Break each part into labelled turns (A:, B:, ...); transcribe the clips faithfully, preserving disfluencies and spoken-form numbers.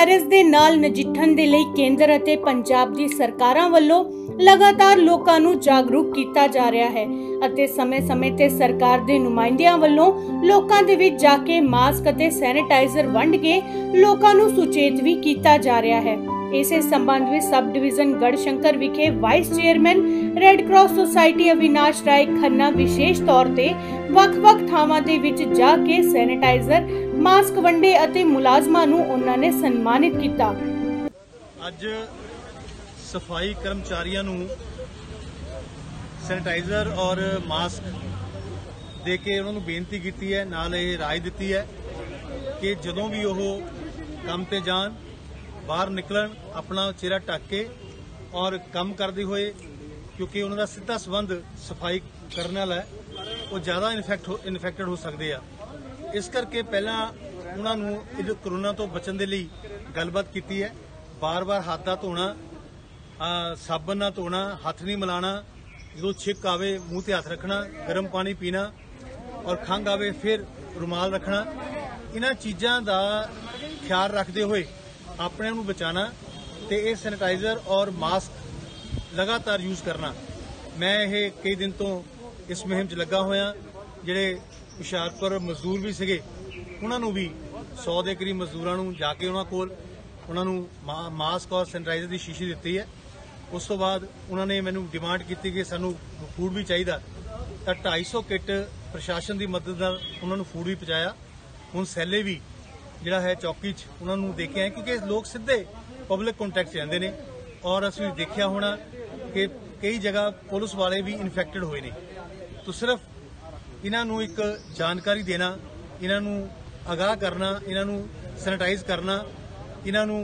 A: Virus ਦੇ ਨਾਲ ਨਜਿੱਠਣ ਦੇ ਲਈ ਕੇਂਦਰ ਅਤੇ ਪੰਜਾਬ ਦੀ ਸਰਕਾਰਾਂ ਵੱਲੋਂ ਲਗਾਤਾਰ ਲੋਕਾਂ ਨੂੰ ਜਾਗਰੂਕ ਕੀਤਾ ਜਾ ਰਿਹਾ ਹੈ ਅਤੇ ਸਮੇਂ-ਸਮੇਂ ਤੇ ਸਰਕਾਰ ਦੇ ਨੁਮਾਇੰਦਿਆਂ ਵੱਲੋਂ ਲੋਕਾਂ ਦੇ ਵਿੱਚ ਜਾ ਕੇ ਮਾਸਕ ਅਤੇ ਸੈਨੀਟਾਈਜ਼ਰ ਵੰਡ ਕੇ ਲੋਕਾਂ ਨੂੰ ਸੁਚੇਤ ਵੀ ਕੀਤਾ ਜਾ ਰਿਹਾ ਹੈ। ਇਸੇ ਸੰਬੰਧ ਵਿੱਚ सब डिवीजन गढ़शंकर विखे vice chairman red cross society Avinash Rai Khanna विशेष तौर ते ਵੱਖ-ਵੱਖ ਥਾਵਾਂ ਦੇ ਵਿੱਚ ਜਾ ਕੇ ਸੈਨੀਟਾਈਜ਼ਰ ਮਾਸਕ ਵੰਡੇ ਅਤੇ ਮੁਲਾਜ਼ਮਾਂ ਨੂੰ ਉਹਨਾਂ ਨੇ ਸਨਮਾਨਿਤ ਕੀਤਾ।
B: ਅੱਜ ਸਫਾਈ ਕਰਮਚਾਰੀਆਂ ਨੂੰ ਸੈਨੀਟਾਈਜ਼ਰ और मास्क ਦੇ ਕੇ ਉਹਨਾਂ ਨੂੰ ਬੇਨਤੀ ਕੀਤੀ ਹੈ, ਨਾਲ ਇਹ ਰਾਏ ਦਿੱਤੀ ਹੈ ਕਿ ਜਦੋਂ ਵੀ ਉਹ ਕੰਮ ਤੇ ਜਾਣ बाहर निकलन अपना चेहरा ढक के और काम करते हुए, क्योंकि उन्होंने सीधा संबंध सफाई करने वाला है, वो ज़्यादा इन्फेक्ट हो इन्फेक्टेड हो सकते हैं। इस करके पहला उन्होंने कोरोना तो बचने के लिए गलबात की है। बार बार हाथ का धोना, साबन ना धोना, हाथ नहीं मिलाना, जो छिक आवे मूँह ते हाथ रखना, गर्म पानी पीना और खंघ आवे फिर रुमाल रखना, इन्हां चीज़ों का ख्याल रखते हुए अपने नूं बचाना ते ये सैनिटाइजर और मास्क लगातार यूज करना। मैं ये कई दिन तो इस मुहिम च लगा होया। जिहड़े हुशियारपुर मजदूर भी सीगे उन्हां नूं भी सौ के करीब मजदूरां नूं जाके उन्हां कोल उन्हां नूं मास्क और सैनिटाइजर की शीशी दित्ती है। उस तो बाद उन्होंने मैनूं डिमांड की कि सानूं फूड भी चाहिए, तो ढाई सौ किट प्रशासन की मदद नाल उन्हां नूं फूड भी पहुंचाया। हुण सैले भी जिहड़ा है चौकी च उन्होंने देखे है, क्योंकि लोग सीधे पब्लिक कॉन्टैक्ट रहते हैं और असं देखा होना कि कई जगह पुलिस वाले भी इन्फेक्टेड हुए हैं। तो सिर्फ इन्हों एक जानकारी देना, इन्हों आगाह करना, इन्हों सैनिटाइज करना, इन्हों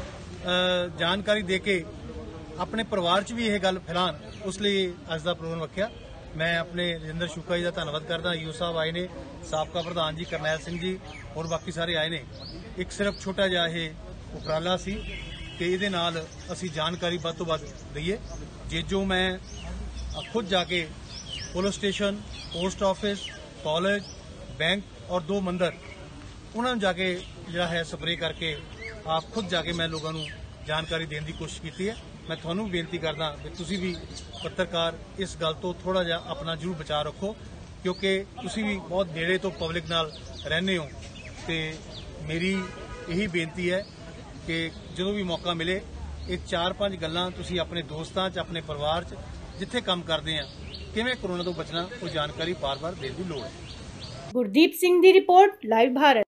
B: जानकारी दे के अपने परिवार च भी यह गल फैलान, उसलिए अज का प्रोग्राम रखा। मैं अपने रजिंदर शुक्ला जी का धन्यवाद करदा। यू साहब आए ने, साबका प्रधान जी करनैल सिंह जी और बाकी सारे आए ने। एक सिर्फ छोटा जिहा यह उपराला सी कि इहदे नाल असीं जानकारी वध तों वध दईए। जे जो मैं खुद जाके police station, post office, college, bank और दो मंदिर उन्होंने जाके जिहड़ा है स्प्रे करके आप खुद जाके मैं लोगों को जानकारी देने की कोशिश की है। मैं तुहानूं बेनती करदा कि तुसीं भी पत्रकार इस गल तो थोड़ा जिहा अपना जरूर बचा रखो, क्योंकि तुसीं भी बहुत नेड़े तो पब्लिक नाल रहने हो। तो मेरी यही बेनती है कि जो भी मौका मिले ये चार पांच गल्लां तुसीं अपने दोस्तां च, अपने परिवार च जिथे काम करते हैं किवें कोरोना तो बचना, वो जानकारी बार बार देने की लोड़ है।
A: गुरदीप सिंह दी रिपोर्ट, लाइव भारत।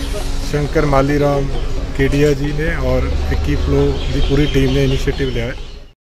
C: शंकर मालीराम केडिया जी ने और विक्की फ्लो की पूरी टीम ने इनिशिएटिव लिया है।